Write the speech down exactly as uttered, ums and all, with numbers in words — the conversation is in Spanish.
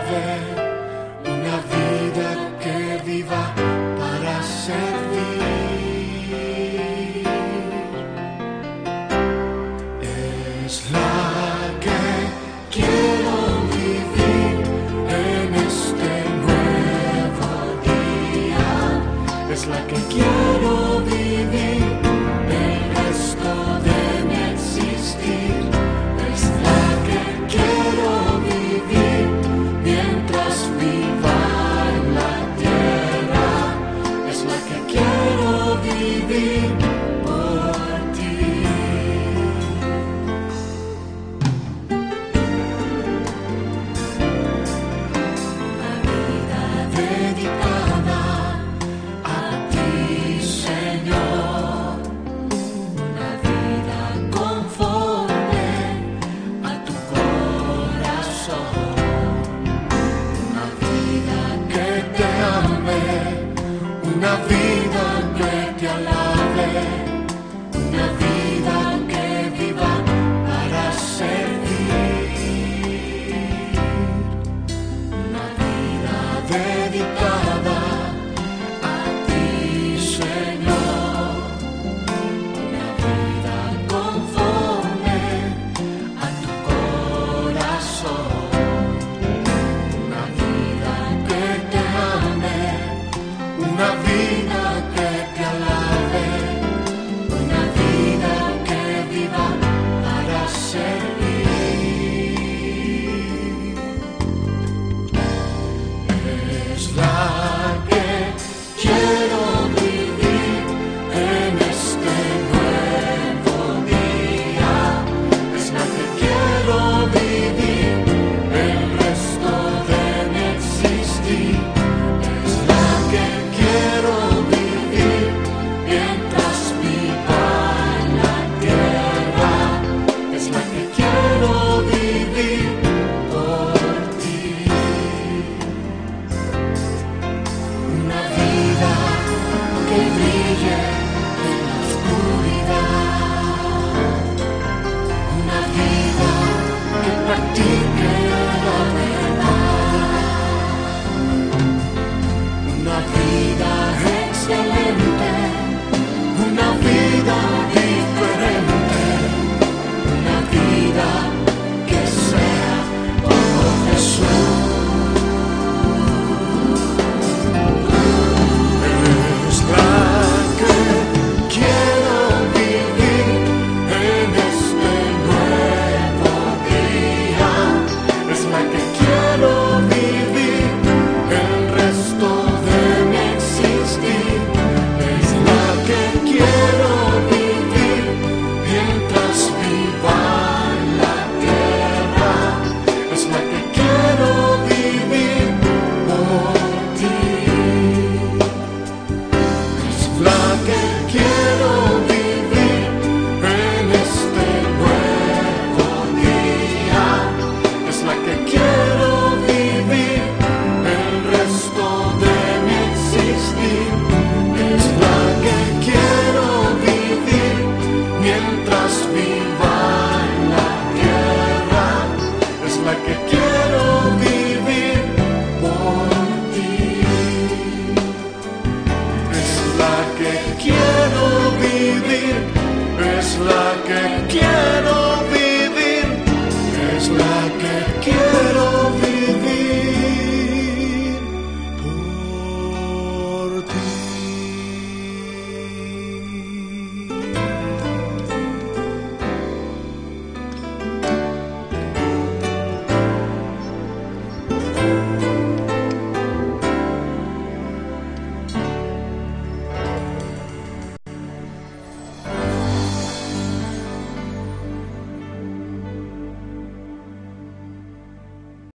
ver una vida que viva para servir. Es la que quiero vivir en este nuevo día. Es la que quiero vivir el resto de mi existir. Es la que quiero vivir mientras viva en la tierra. Es la que quiero vivir por ti. Una vida dedicada a ti, Señor. Una vida conforme a tu corazón. Una vida que te ame. Una vida